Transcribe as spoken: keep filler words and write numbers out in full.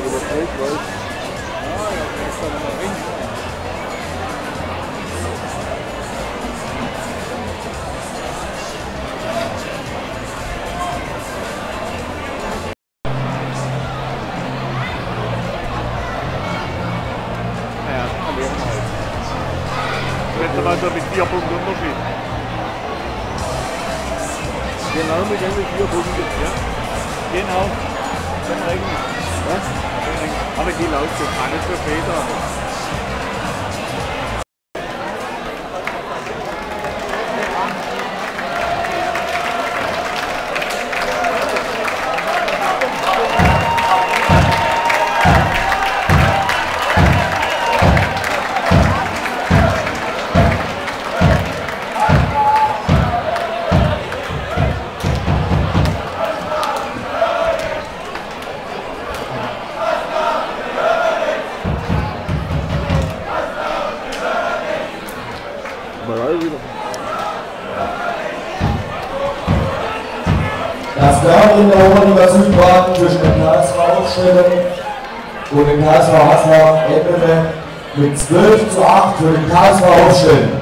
überträgt, weil Ja, ja, das ist dann mal rein. naja, kann werden wir halt. Letztes Mal so mit vier Punkten Unterschied. Genau mit den vier Punkten. Ja, genau. Dann eigentlich. Ja? Aber die läuft so gar nicht so später. Mal wieder. Das Derby in der Oberliga Südbaden zwischen dem K S V Ausstellung und dem K S V Haslar endete mit zwölf zu acht für den K S V Ausstellung.